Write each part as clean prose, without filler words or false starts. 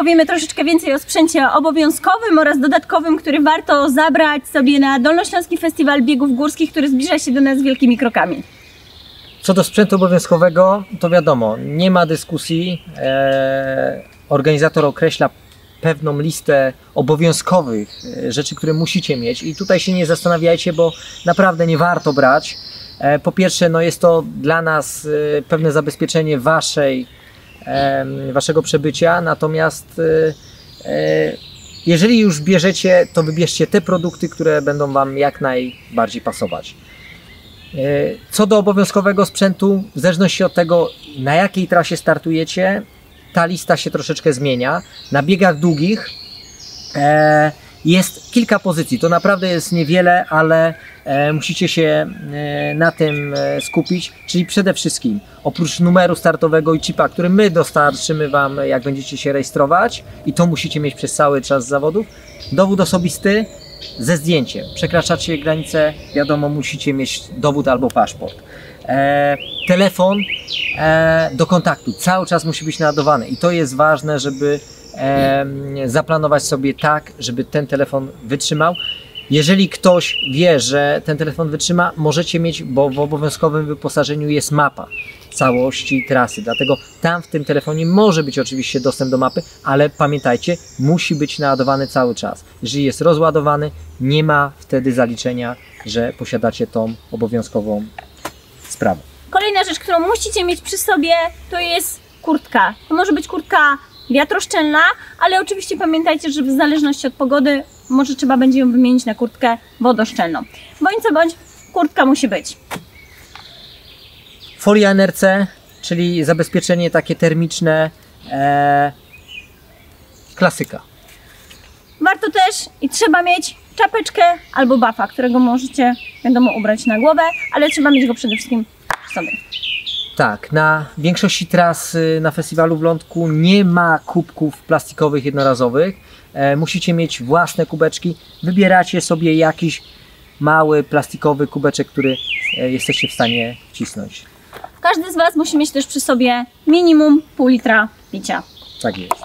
powiemy troszeczkę więcej o sprzęcie obowiązkowym oraz dodatkowym, który warto zabrać sobie na Dolnośląski Festiwal Biegów Górskich, który zbliża się do nas wielkimi krokami. Co do sprzętu obowiązkowego, to wiadomo, nie ma dyskusji. Organizator określa pewną listę obowiązkowych rzeczy, które musicie mieć i tutaj się nie zastanawiajcie, bo naprawdę nie warto brać. Po pierwsze, no jest to dla nas pewne zabezpieczenie waszego przebycia, natomiast jeżeli już bierzecie, to wybierzcie te produkty, które będą wam jak najbardziej pasować. Co do obowiązkowego sprzętu, w zależności od tego, na jakiej trasie startujecie, ta lista się troszeczkę zmienia. Na biegach długich jest kilka pozycji, to naprawdę jest niewiele, ale musicie się na tym skupić, czyli przede wszystkim oprócz numeru startowego i chipa, który my dostarczymy wam, jak będziecie się rejestrować, i to musicie mieć przez cały czas zawodów, dowód osobisty ze zdjęciem. Przekraczacie granicę, wiadomo, musicie mieć dowód albo paszport. Telefon do kontaktu cały czas musi być naładowany i to jest ważne, żeby zaplanować sobie tak, żeby ten telefon wytrzymał. Jeżeli ktoś wie, że ten telefon wytrzyma, możecie mieć, bo w obowiązkowym wyposażeniu jest mapa całości trasy, dlatego tam w tym telefonie może być oczywiście dostęp do mapy, ale pamiętajcie, musi być naładowany cały czas. Jeżeli jest rozładowany, nie ma wtedy zaliczenia, że posiadacie tą obowiązkową sprawę. Kolejna rzecz, którą musicie mieć przy sobie, to jest kurtka. To może być kurtka wiatroszczelna, ale oczywiście pamiętajcie, że w zależności od pogody może trzeba będzie ją wymienić na kurtkę wodoszczelną. Bądź co bądź, kurtka musi być. Folia NRC, czyli zabezpieczenie takie termiczne, klasyka. Warto też i trzeba mieć czapeczkę albo bafa, którego możecie, wiadomo, ubrać na głowę, ale trzeba mieć go przede wszystkim w sobie. Tak, na większości tras na festiwalu w Lądku nie ma kubków plastikowych jednorazowych. Musicie mieć własne kubeczki. Wybieracie sobie jakiś mały plastikowy kubeczek, który jesteście w stanie wcisnąć. Każdy z was musi mieć też przy sobie minimum pół litra picia. Tak jest.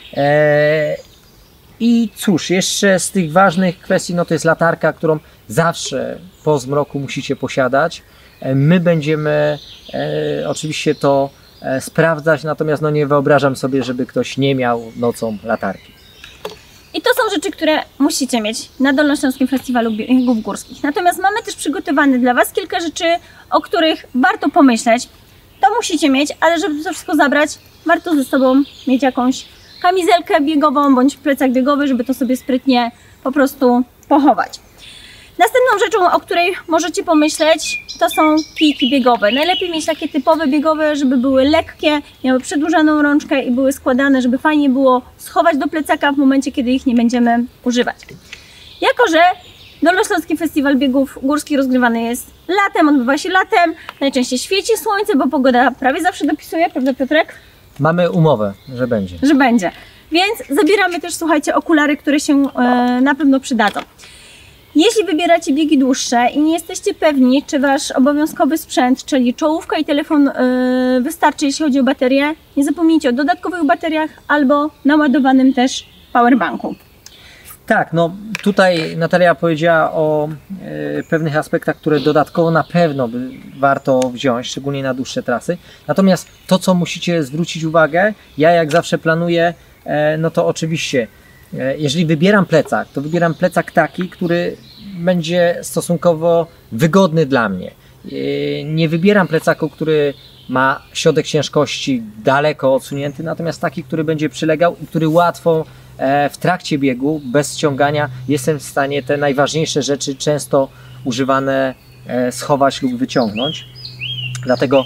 I cóż, jeszcze z tych ważnych kwestii, no to jest latarka, którą zawsze po zmroku musicie posiadać. My będziemy oczywiście to sprawdzać, natomiast no nie wyobrażam sobie, żeby ktoś nie miał nocą latarki. I to są rzeczy, które musicie mieć na Dolnośląskim Festiwalu Biegów Górskich. Natomiast mamy też przygotowane dla was kilka rzeczy, o których warto pomyśleć. To musicie mieć, ale żeby to wszystko zabrać, warto ze sobą mieć jakąś kamizelkę biegową bądź plecak biegowy, żeby to sobie sprytnie po prostu pochować. Następną rzeczą, o której możecie pomyśleć, to są kijki biegowe. Najlepiej mieć takie typowe biegowe, żeby były lekkie, miały przedłużaną rączkę i były składane, żeby fajnie było schować do plecaka w momencie, kiedy ich nie będziemy używać. Jako że Dolnośląski Festiwal Biegów Górskich rozgrywany jest latem, odbywa się latem, najczęściej świeci słońce, bo pogoda prawie zawsze dopisuje, prawda Piotrek? Mamy umowę, że będzie. Że będzie. Więc zabieramy też, słuchajcie, okulary, które się na pewno przydadzą. Jeśli wybieracie biegi dłuższe i nie jesteście pewni, czy wasz obowiązkowy sprzęt, czyli czołówka i telefon wystarczy, jeśli chodzi o baterię, nie zapomnijcie o dodatkowych bateriach albo naładowanym też powerbanku. Tak, no tutaj Natalia powiedziała o pewnych aspektach, które dodatkowo na pewno warto wziąć, szczególnie na dłuższe trasy. Natomiast to, co musicie zwrócić uwagę, ja jak zawsze planuję, no to oczywiście, jeżeli wybieram plecak, to wybieram plecak taki, który będzie stosunkowo wygodny dla mnie. Nie wybieram plecaku, który ma środek ciężkości daleko odsunięty, natomiast taki, który będzie przylegał i który łatwo w trakcie biegu, bez ściągania, jestem w stanie te najważniejsze rzeczy, często używane, schować lub wyciągnąć. Dlatego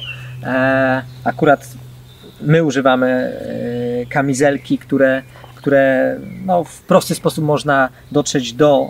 akurat my używamy kamizelki, które no, w prosty sposób można dotrzeć do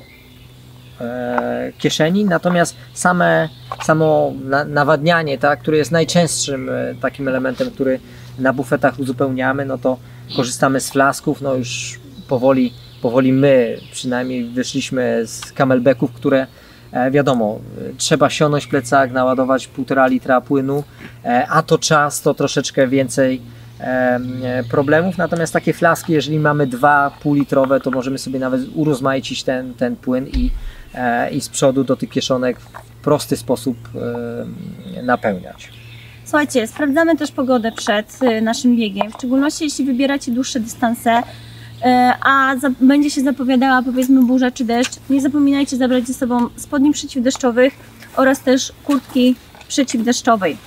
kieszeni, natomiast samo nawadnianie, tak, które jest najczęstszym takim elementem, który na bufetach uzupełniamy, no to korzystamy z flasków, no już powoli my przynajmniej wyszliśmy z camelbacków, które wiadomo, trzeba siąść plecak, naładować 1,5 litra płynu, a to czas to troszeczkę więcej problemów, natomiast takie flaski, jeżeli mamy 2 półlitrowe, to możemy sobie nawet urozmaicić ten płyn i z przodu do tych kieszonek w prosty sposób napełniać. Słuchajcie, sprawdzamy też pogodę przed naszym biegiem, w szczególności jeśli wybieracie dłuższe dystanse, a będzie się zapowiadała powiedzmy burza czy deszcz. Nie zapominajcie zabrać ze sobą spodni przeciwdeszczowych oraz też kurtki przeciwdeszczowej.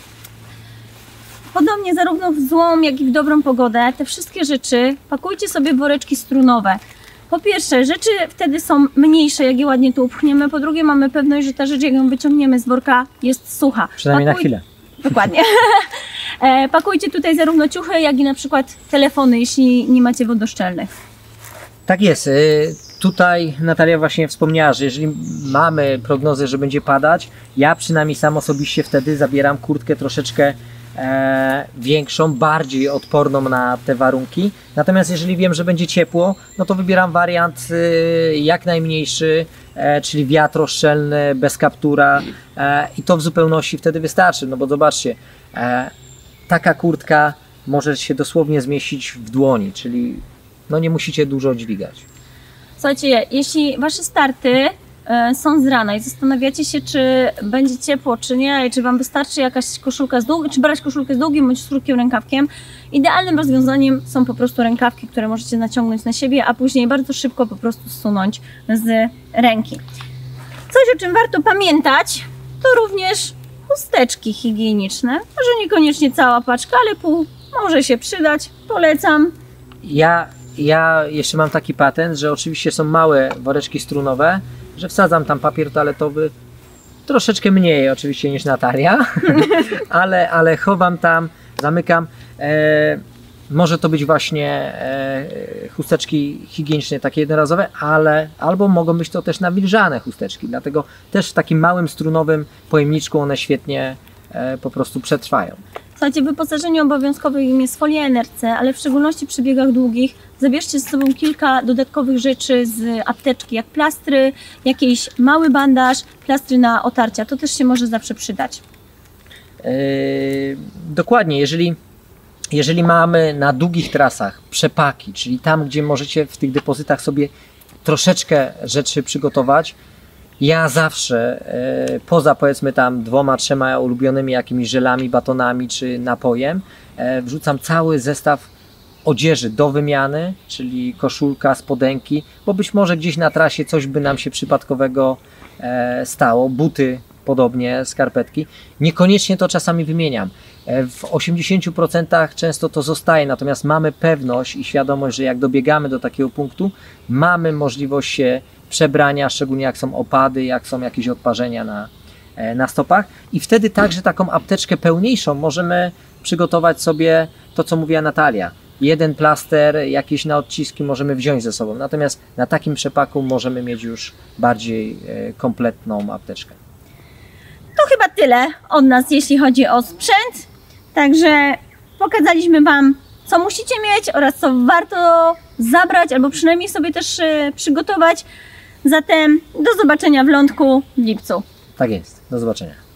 Podobnie zarówno w złą, jak i w dobrą pogodę te wszystkie rzeczy pakujcie sobie w woreczki strunowe. Po pierwsze, rzeczy wtedy są mniejsze, jak je ładnie tu upchniemy. Po drugie, mamy pewność, że ta rzecz, jak ją wyciągniemy z worka, jest sucha. Przynajmniej na chwilę. Dokładnie. Pakujcie tutaj zarówno ciuchy, jak i na przykład telefony, jeśli nie macie wodoszczelnych. Tak jest. Tutaj Natalia właśnie wspomniała, że jeżeli mamy prognozę, że będzie padać, ja przynajmniej sam osobiście wtedy zabieram kurtkę troszeczkę większą, bardziej odporną na te warunki. Natomiast jeżeli wiem, że będzie ciepło, no to wybieram wariant jak najmniejszy, czyli wiatroszczelny, bez kaptura i to w zupełności wtedy wystarczy. No bo zobaczcie, taka kurtka może się dosłownie zmieścić w dłoni, czyli no nie musicie dużo dźwigać. Słuchajcie, jeśli wasze starty są z rana i zastanawiacie się, czy będzie ciepło, czy nie, i czy wam wystarczy jakaś koszulka z długim, czy brać koszulkę z długim bądź z krótkim rękawkiem, idealnym rozwiązaniem są po prostu rękawki, które możecie naciągnąć na siebie, a później bardzo szybko po prostu zsunąć z ręki. Coś, o czym warto pamiętać, to również chusteczki higieniczne. Może niekoniecznie cała paczka, ale pół może się przydać. Polecam. Ja jeszcze mam taki patent, że oczywiście są małe woreczki strunowe, że wsadzam tam papier toaletowy, troszeczkę mniej oczywiście niż Natalia, ale chowam tam, zamykam. Może to być właśnie chusteczki higieniczne, takie jednorazowe, ale albo mogą być to też nawilżane chusteczki, dlatego też w takim małym strunowym pojemniczku one świetnie po prostu przetrwają. Słuchajcie, w wyposażeniu obowiązkowym jest folia NRC, ale w szczególności przy biegach długich zabierzcie ze sobą kilka dodatkowych rzeczy z apteczki, jak plastry, jakiś mały bandaż, plastry na otarcia. To też się może zawsze przydać. Dokładnie, jeżeli mamy na długich trasach przepaki, czyli tam, gdzie możecie w tych depozytach sobie troszeczkę rzeczy przygotować, ja zawsze, poza powiedzmy tam 2-3 ulubionymi jakimiś żelami, batonami czy napojem, wrzucam cały zestaw odzieży do wymiany, czyli koszulka, spodenki, bo być może gdzieś na trasie coś by nam się przypadkowego stało, buty podobnie, skarpetki. Niekoniecznie to czasami wymieniam. W 80% często to zostaje, natomiast mamy pewność i świadomość, że jak dobiegamy do takiego punktu, mamy możliwość się przebrania, szczególnie jak są opady, jak są jakieś odparzenia na stopach i wtedy także taką apteczkę pełniejszą możemy przygotować sobie to, co mówiła Natalia. Jeden plaster, jakieś na odciski możemy wziąć ze sobą, natomiast na takim przepaku możemy mieć już bardziej kompletną apteczkę. To chyba tyle od nas, jeśli chodzi o sprzęt. Także pokazaliśmy Wam, co musicie mieć oraz co warto zabrać, albo przynajmniej sobie też przygotować. Zatem do zobaczenia w Lądku w lipcu. Tak jest, do zobaczenia.